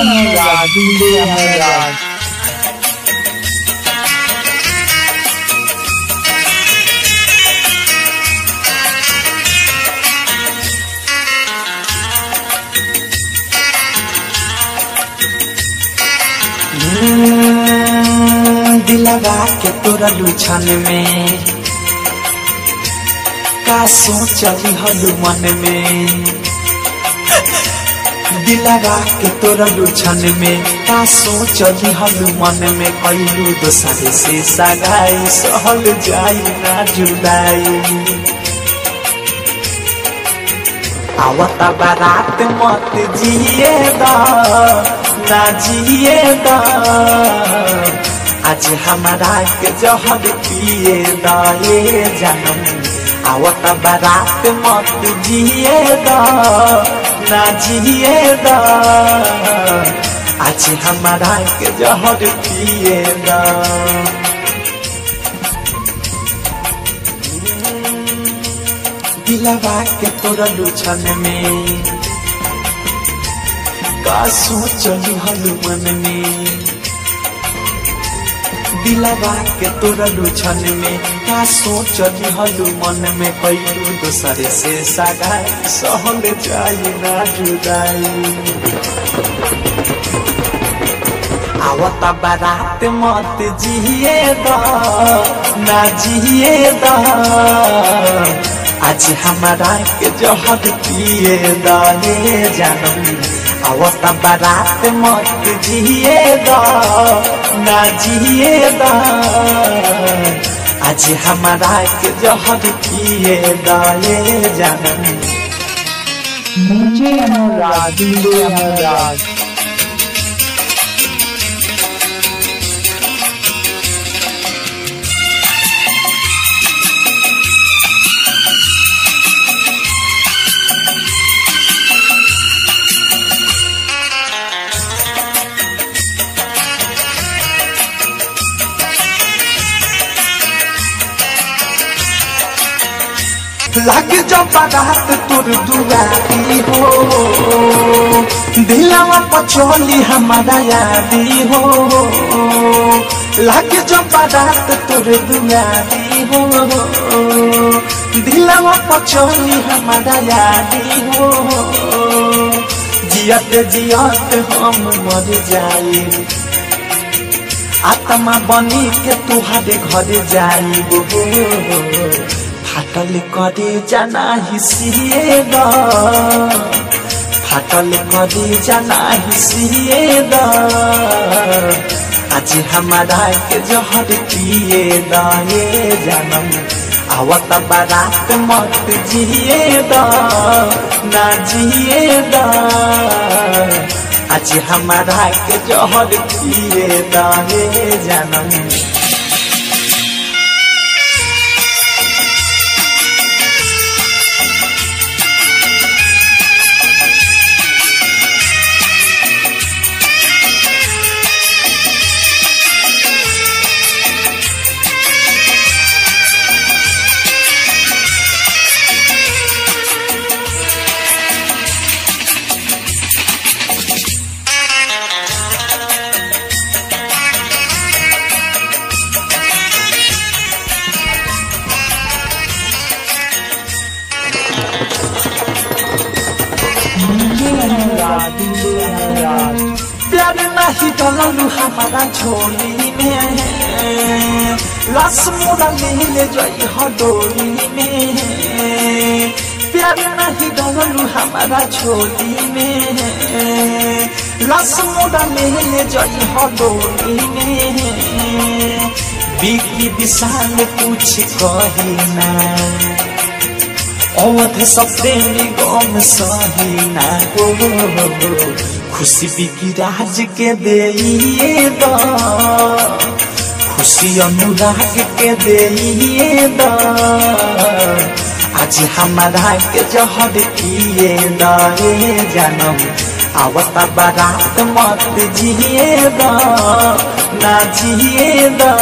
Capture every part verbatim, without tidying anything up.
Anurag DJ Anurag दिलवा के तोरा लुछन में का सोचली हलू मन में। दिलवा के तोरा लुछन में का सोचली हलू मन में। कैलू दोसरे से सगाई सहल जाई ना जुदाई। आवता बारात मत जिए दा ना जिए दा। आज हमारा के जहर पिए दाए जानम। आवता बारात मत जिए दा ना जिए दा। आज हमारा के जहर पिए दा। दिलवा के तोरा लुछन में का सोचली हलू मन में। दिलवा के तोरा लुछन में का सोचली हलू मन में। कैलू दोसरे से सगाई सहल जाई ना जुदाई। आवता बारात मत जिए दा ना जिए दा। आज हमारा के जहर पिए दाए जानम। आवता बारात मत जिए दा ना जिए दा। आज हमारा के जहर पिए दाए जानम। डीजे अनुराग डीजे अनुराग लागे जो बारात तोर दुआरी हो। दिलवा पचोली हमारा यारी हो। लागे जो बारात तोर दुआरी हो। दिलवा पचोली हमारा यारी हो। जियत जियत हम मर जाई। आत्मा बनी के तुहारे घर जाई। फाटल करे जाना हिसिए दा। फाटल करे जाना हिसिए दा। आज हमारा के जहर पिए दाए जानम। आवता बारात मत जिए दा ना जिए दा। आज हमारा के जहर पिए दाए जानम। प्यार नहीं डलू हमारा झोली में। लाश मोरा ले जाई हडोली में। प्यार नहीं डलू हमारा झोली में। लाश मोरा ले जाई हडोली में। बिकी विशाल कुछ कही ना। अवध सप्रेमी गम सही ना हो। खुशी बिकी राज के देइए दा। खुशी अनुराग के देइए दा। आज हमारा के जहर पिए दाए जानम। आवता बारात मत जिए दा ना जिए दा।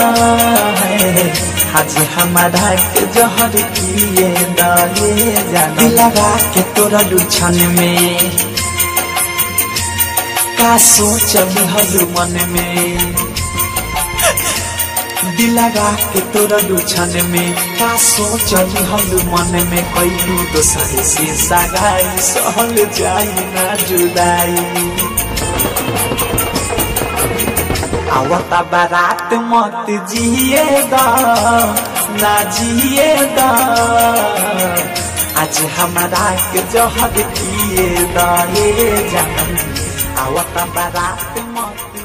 आज हमारा के जहर पिए दाए जानम। दिलवा के तोरा लुछन में का सोचल हलू मन में दिलगा के तोरलू छन में का सोचल हलू मन में कैलू दोसर से सगाई सहल जाई ना जुदाई आवता बारात मत जिएगा ना जिएगा आज हमारा के जहर किए दाए जानम आवता बारात मत